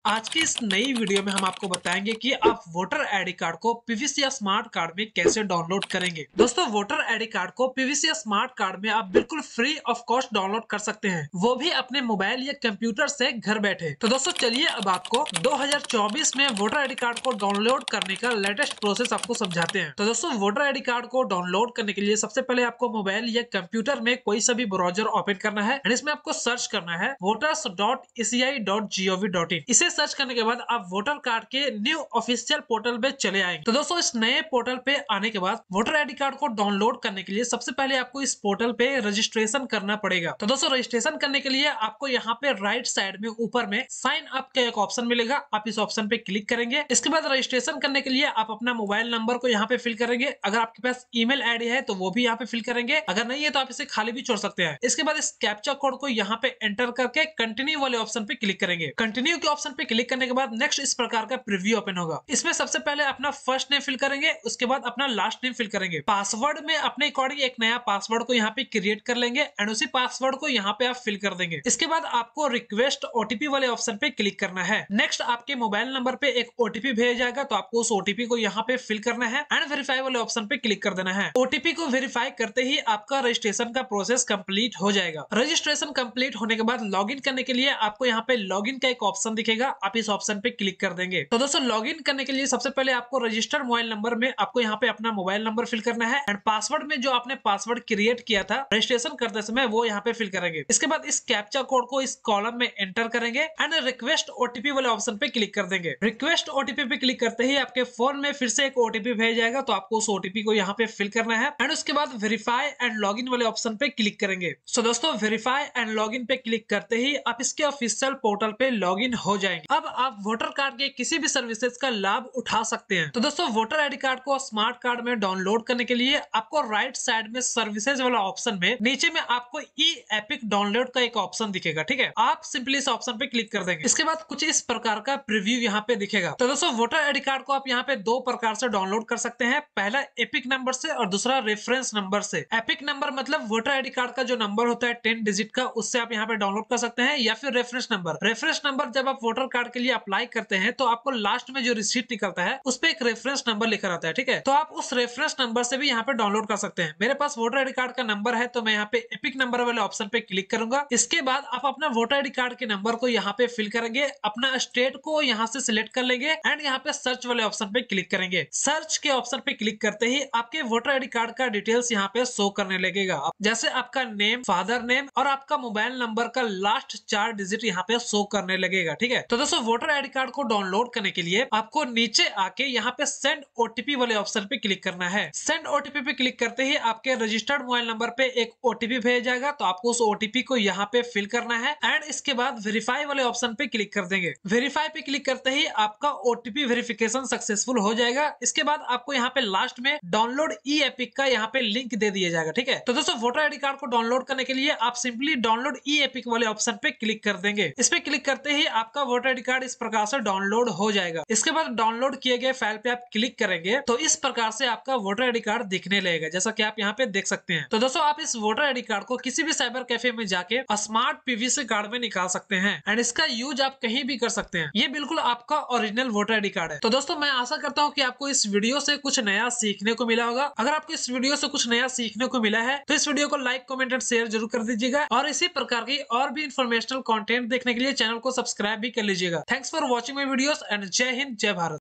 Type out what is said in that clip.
आज की इस नई वीडियो में हम आपको बताएंगे कि आप वोटर आईडी कार्ड को पीवीसी या स्मार्ट कार्ड में कैसे डाउनलोड करेंगे। दोस्तों, वोटर आईडी कार्ड को पीवीसी या स्मार्ट कार्ड में आप बिल्कुल फ्री ऑफ कॉस्ट डाउनलोड कर सकते हैं, वो भी अपने मोबाइल या कंप्यूटर से घर बैठे। तो दोस्तों चलिए अब आपको 2024 में वोटर आईडी कार्ड को डाउनलोड करने का लेटेस्ट प्रोसेस आपको समझाते हैं। तो दोस्तों, वोटर आईडी कार्ड को डाउनलोड करने के लिए सबसे पहले आपको मोबाइल या कंप्यूटर में कोई सा भी ब्राउजर ओपन करना है और इसमें आपको सर्च करना है voters.eci.gov.in। इसे सर्च करने के बाद आप वोटर कार्ड के न्यू ऑफिशियल पोर्टल पे चले आएंगे। तो दोस्तों, इस नए पोर्टल पे आने के बाद वोटर आईडी कार्ड को डाउनलोड करने के लिए सबसे पहले आपको इस पोर्टल पे रजिस्ट्रेशन करना पड़ेगा। तो दोस्तों, रजिस्ट्रेशन करने के लिए आपको यहाँ पे राइट साइड में ऊपर में साइन अप का एक ऑप्शन मिलेगा, आप इस ऑप्शन पे क्लिक करेंगे। इसके बाद रजिस्ट्रेशन करने के लिए आप अपना मोबाइल नंबर को यहाँ पे फिल करेंगे। अगर आपके पास ईमेल आईडी है तो वो भी यहाँ पे फिल करेंगे, अगर नहीं है तो आप इसे खाली भी छोड़ सकते हैं। इसके बाद इस कैप्चा कोड को यहाँ पे एंटर करके कंटिन्यू वाले ऑप्शन पे क्लिक करेंगे। कंटिन्यू के ऑप्शन पे क्लिक करने के बाद नेक्स्ट इस प्रकार का प्रीव्यू ओपन होगा। इसमें सबसे पहले अपना फर्स्ट नेम फिल करेंगे, उसके बाद अपना लास्ट नेम फिल करेंगे। पासवर्ड में अपने अकॉर्डिंग एक नया पासवर्ड को यहाँ पे क्रिएट कर लेंगे एंड उसी पासवर्ड को यहाँ पे आप फिल कर देंगे। इसके बाद आपको रिक्वेस्ट ओटीपी वाले ऑप्शन पे क्लिक करना है। नेक्स्ट आपके मोबाइल नंबर पे एक ओटीपी भेजा जाएगा, तो आपको उस ओटीपी को यहाँ पे फिल करना है एंड वेरीफाई वाले ऑप्शन पे क्लिक कर देना है। ओटीपी को वेरीफाई करते ही आपका रजिस्ट्रेशन का प्रोसेस कंप्लीट हो जाएगा। रजिस्ट्रेशन कंप्लीट होने के बाद लॉगिन करने के लिए आपको यहाँ पे लॉगिन का एक ऑप्शन दिखेगा, आप इस ऑप्शन पे क्लिक कर देंगे। तो दोस्तों, लॉगिन करने के लिए सबसे पहले आपको रजिस्टर्ड मोबाइल नंबर में आपको यहाँ पे अपना मोबाइल नंबर फिल करना है एंड पासवर्ड में जो आपने पासवर्ड क्रिएट किया था रजिस्ट्रेशन करते समय वो यहाँ पे फिल करेंगे। इसके बाद इस कैप्चा कोड को इस कॉलम में एंटर करेंगे एंड रिक्वेस्ट ओटीपी वाले ऑप्शन पे क्लिक कर देंगे। रिक्वेस्ट ओटीपी पे क्लिक करते ही आपके फोन में फिर से एक ओटीपी भेजा जाएगा, तो आपको उस ओटीपी को यहाँ पे फिल करना है एंड उसके बाद वेरीफाई एंड लॉगिन वाले ऑप्शन पे क्लिक करेंगे। सो दोस्तों, वेरीफाई एंड लॉगिन पे क्लिक करते ही आप इसके ऑफिशियल पोर्टल पे लॉगिन हो जाएंगे। अब आप वोटर कार्ड के किसी भी सर्विसेज का लाभ उठा सकते हैं। तो दोस्तों, वोटर आईडी कार्ड को स्मार्ट कार्ड में डाउनलोड करने के लिए आपको राइट साइड में सर्विसेज वाला ऑप्शन में नीचे में आपको ई एपिक डाउनलोड का एक ऑप्शन दिखेगा। ठीक है, आप सिंपली इस ऑप्शन पे क्लिक कर देंगे। इसके बाद कुछ इस प्रकार का प्रीव्यू यहाँ पे दिखेगा। तो दोस्तों, वोटर आईडी कार्ड को आप यहाँ पे दो प्रकार से डाउनलोड कर सकते हैं, पहला एपिक नंबर से और दूसरा रेफरेंस नंबर से। एपिक नंबर मतलब वोटर आईडी कार्ड का जो नंबर होता है 10 डिजिट का, उससे आप यहाँ पे डाउनलोड कर सकते हैं, या फिर रेफरेंस नंबर। रेफरेंस नंबर जब आप वोटर कार्ड के लिए अप्लाई करते हैं तो आपको लास्ट में जो रिसीट निकलता है उस पे एक रेफरेंस नंबर लिखा रहता है। ठीक है, तो आप उस रेफरेंस नंबर से भी यहाँ पे डाउनलोड कर सकते हैं। मेरे पास वोटर आईडी कार्ड का नंबर है तो मैं यहाँ पे एपिक नंबर वाले ऑप्शन पे क्लिक करूंगा। इसके बाद आप अपना वोटर आईडी कार्ड के नंबर को यहाँ पे फिल करेंगे, अपना स्टेट को यहाँ से सिलेक्ट कर लेंगे एंड यहाँ पे सर्च वाले ऑप्शन पे क्लिक करेंगे। सर्च के ऑप्शन पे क्लिक करते ही आपके वोटर आईडी कार्ड का डिटेल्स यहाँ पे शो करने लगेगा, जैसे आपका नेम, फादर नेम और आपका मोबाइल नंबर का लास्ट 4 डिजिट यहाँ पे शो करने लगेगा। ठीक है, तो दोस्तों, वोटर आईडी कार्ड को डाउनलोड करने के लिए आपको नीचे आके यहाँ पे सेंड ओटीपी वाले ऑप्शन पे क्लिक करना है। सेंड ओटीपी पे क्लिक करते ही आपके रजिस्टर्ड मोबाइल नंबर पे एक ओटीपी भेजा जाएगा, तो आपको उस ओटीपी को यहाँ पे फिल करना है एंड इसके बाद वेरीफाई वाले ऑप्शन पे क्लिक कर देंगे। वेरीफाई पे क्लिक करते ही आपका ओटीपी वेरिफिकेशन सक्सेसफुल हो जाएगा। इसके बाद आपको यहाँ पे लास्ट में डाउनलोड ई एपिक का यहाँ पे लिंक दे दिया जाएगा। ठीक है, तो दोस्तों, वोटर आईडी कार्ड को डाउनलोड करने के लिए आप सिंपली डाउनलोड ई एपिक वाले ऑप्शन पे क्लिक कर देंगे। इस पे क्लिक करते ही आपका वोटर आईडी कार्ड इस प्रकार से डाउनलोड हो जाएगा। इसके बाद डाउनलोड किए गए फाइल पे आप क्लिक करेंगे तो इस प्रकार से आपका वोटर आईडी कार्ड दिखने लगेगा, जैसा कि आप यहाँ पे देख सकते हैं। तो दोस्तों, आप इस वोटर आईडी कार्ड को किसी भी साइबर कैफे में जाके स्मार्ट पीवीसी कार्ड में निकाल सकते हैं एंड इसका यूज आप कहीं भी कर सकते हैं। ये बिल्कुल आपका ओरिजिनल वोटर आईडी कार्ड है। तो दोस्तों, मैं आशा करता हूँ कि आपको इस वीडियो से कुछ नया सीखने को मिला होगा। अगर आपको इस वीडियो से कुछ नया सीखने को मिला है तो इस वीडियो को लाइक, कमेंट एंड शेयर जरूर कर दीजिएगा और इसी प्रकार की और भी इंफॉर्मेशनल कंटेंट देखने के लिए चैनल को सब्सक्राइब भी कर लीजिएगा। Thanks for watching my videos and जय हिंद, जय भारत।